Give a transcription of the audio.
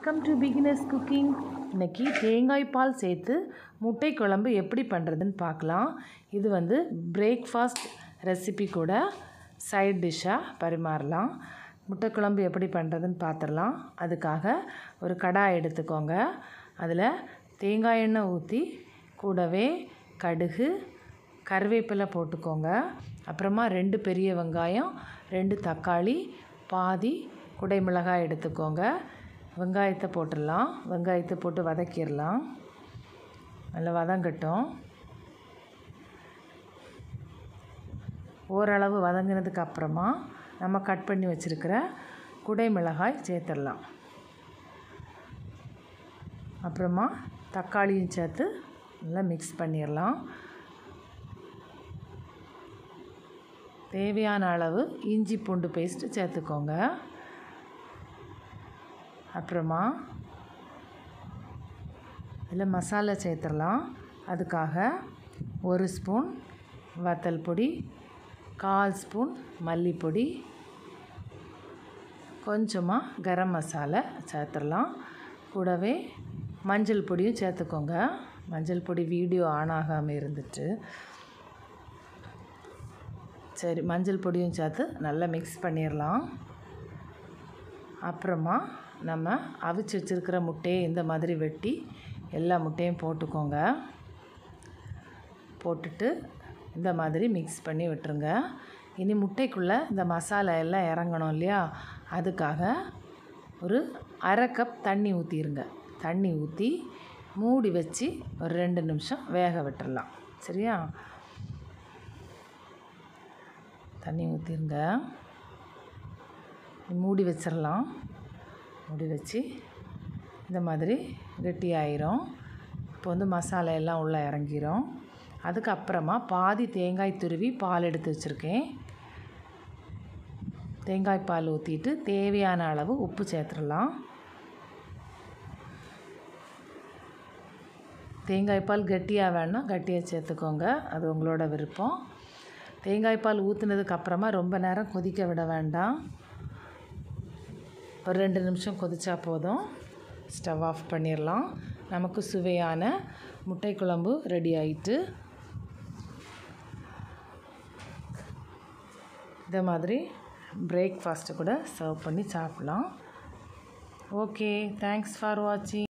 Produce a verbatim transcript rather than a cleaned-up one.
Welcome to beginners cooking. இன்றைக்கி தேங்காய் பால் சேர்த்து முட்டை குழம்பு எப்படி பண்ணுறதுன்னு பார்க்கலாம். இது வந்து பிரேக்ஃபாஸ்ட் ரெசிபி கூட சைட் டிஷ்ஷாக பரிமாறலாம். முட்டை குழம்பு எப்படி பண்ணுறதுன்னு பார்த்துடலாம். அதுக்காக ஒரு கடாய் எடுத்துக்கோங்க. அதில் தேங்காய் எண்ணெய் ஊற்றி கூடவே கடுகு கருவேப்பிலை போட்டுக்கோங்க. அப்புறமா ரெண்டு பெரிய வெங்காயம், ரெண்டு தக்காளி, பாதி குடைமிளகாய் எடுத்துக்கோங்க. வெங்காயத்தை போட்டுடலாம். வெங்காயத்தை போட்டு வதக்கிடலாம். நல்லா வதங்கட்டும். ஓரளவு வதங்கினதுக்கு அப்புறமா நம்ம கட் பண்ணி வச்சுருக்கிற குடைமிளகாய் சேர்த்துடலாம். அப்புறமா தக்காளியும் சேர்த்து நல்லா மிக்ஸ் பண்ணிடலாம். தேவையான அளவு இஞ்சி பூண்டு பேஸ்ட்டு சேர்த்துக்கோங்க. அப்புறமா இதில் மசாலா சேர்த்துடலாம். அதுக்காக ஒரு ஸ்பூன் வத்தல் பொடி, கால் ஸ்பூன் மல்லிப்பொடி, கொஞ்சமாக கரம் மசாலா சேர்த்துடலாம். கூடவே மஞ்சள் பொடியும் சேர்த்துக்கோங்க. மஞ்சள் பொடி வீடியோ ஆன் ஆகாமல் இருந்துச்சு. சரி, மஞ்சள் பொடியும் சேர்த்து நல்லா மிக்ஸ் பண்ணிடலாம். அப்புறமா நம்ம அவிச்சு வச்சுருக்கிற முட்டையை இந்த மாதிரி வெட்டி எல்லா முட்டையும் போட்டுக்கோங்க. போட்டுட்டு இந்த மாதிரி மிக்ஸ் பண்ணி விட்டுருங்க. இனி முட்டைக்குள்ளே இந்த மசாலா எல்லாம் இறங்கணும் இல்லையா, அதுக்காக ஒரு அரை கப் தண்ணி ஊற்றிடுங்க. தண்ணி ஊற்றி மூடி வச்சு ஒரு ரெண்டு நிமிஷம் வேக விட்டுடலாம். சரியா? தண்ணி ஊற்றிருங்க. மூடி வச்சிடலாம். மூடி வச்சு இந்த மாதிரி கெட்டியாயிரும். இப்போ வந்து மசாலா எல்லாம் உள்ளே இறங்கிரும். அதுக்கப்புறமா பாதி தேங்காய் துருவி பால் எடுத்து வச்சுருக்கேன். தேங்காய் பால் ஊற்றிட்டு தேவையான அளவு உப்பு சேர்த்துடலாம். தேங்காய் பால் கெட்டியாக வேணால் கட்டியாக சேர்த்துக்கோங்க. அது உங்களோட விருப்பம். தேங்காய் பால் ஊற்றுனதுக்கப்புறமா ரொம்ப நேரம் கொதிக்க விட வேண்டாம். ஒரு ரெண்டு நிமிஷம் கொதிச்சா போதும். ஸ்டவ் ஆஃப் பண்ணிடலாம். நமக்கு சுவையான முட்டை குழம்பு ரெடி ஆகிட்டு. இந்த மாதிரி பிரேக்ஃபாஸ்ட்டு கூட சர்வ் பண்ணி சாப்பிட்லாம். ஓகே, தேங்க்ஸ் ஃபார் வாட்சிங்.